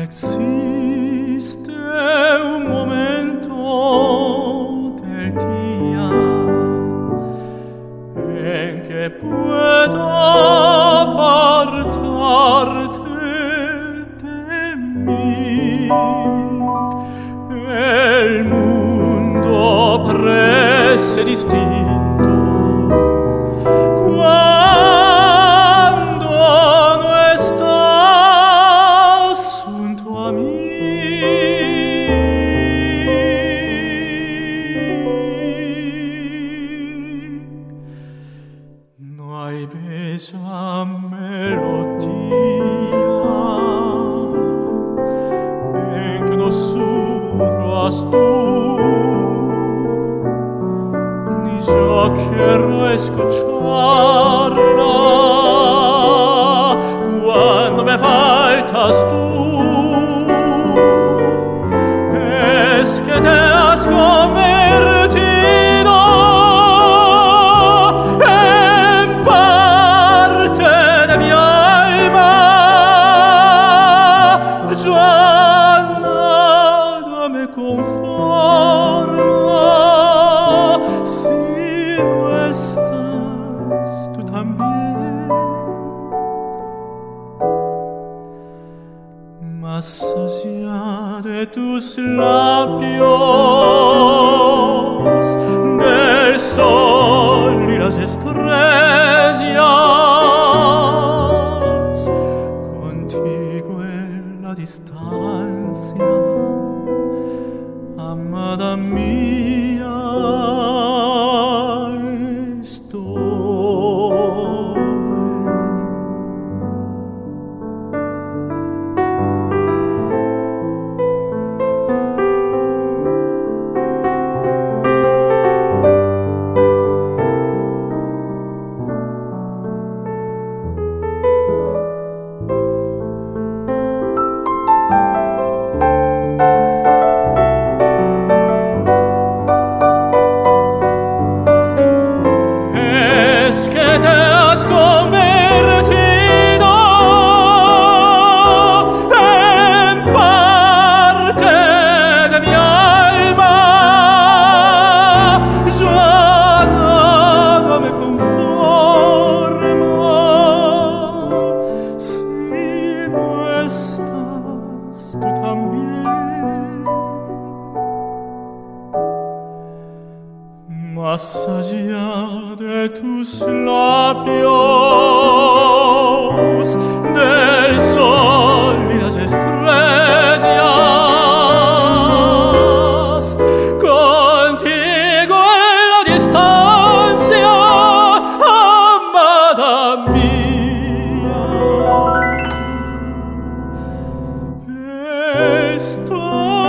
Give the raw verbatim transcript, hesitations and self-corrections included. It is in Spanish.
existe un momento del día en que pueda apartarte de mí. El mundo parece distinto cuando no estás junto a mí. No hay bella melodía en que no surras tú, ni yo quiero escucharla cuando me faltas tú. Es que te has convertido en parte de mi alma. Ya nada me conforma si no estás tú también. Más allá de tus labios, del sol y las estrellas, contigo en la distancia, amada mía, estoy. Es que te has convertido en parte de mi alma. Ya nada me conforma si no estás tú también. Más allá de tus labios, del sol y las estrellas, contigo en la distancia, amada mía, estoy.